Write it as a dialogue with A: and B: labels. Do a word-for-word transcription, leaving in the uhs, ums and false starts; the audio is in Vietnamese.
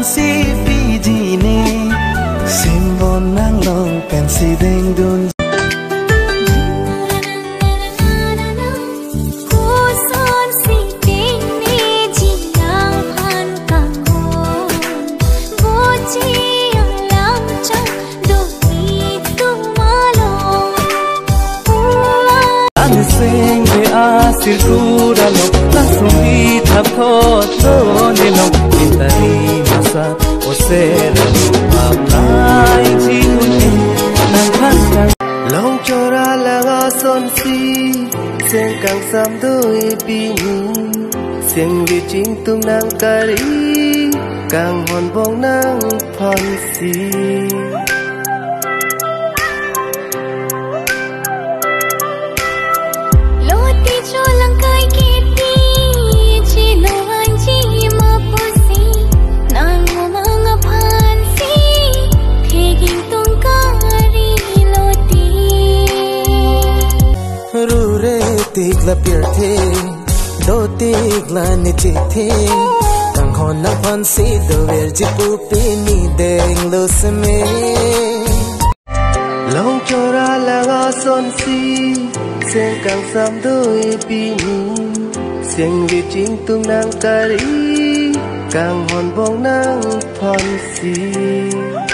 A: si phi di ne sim bon nang long pen si deng dun Seng be asir kura lo langsung ditapot lo nelo intari masa osera apply jingune nang khan long chora laga son si seng kang sam doi bini seng vi jing tum nang kari kang hon bong nang phon si Tikla pirthe do tikla nitithe kang hon na phan si do ver ji pu pi ni deng lo sme long chora laga son si seng kang sam doi pi ni seng vi jing tum nang kari kang hon bong nang phan si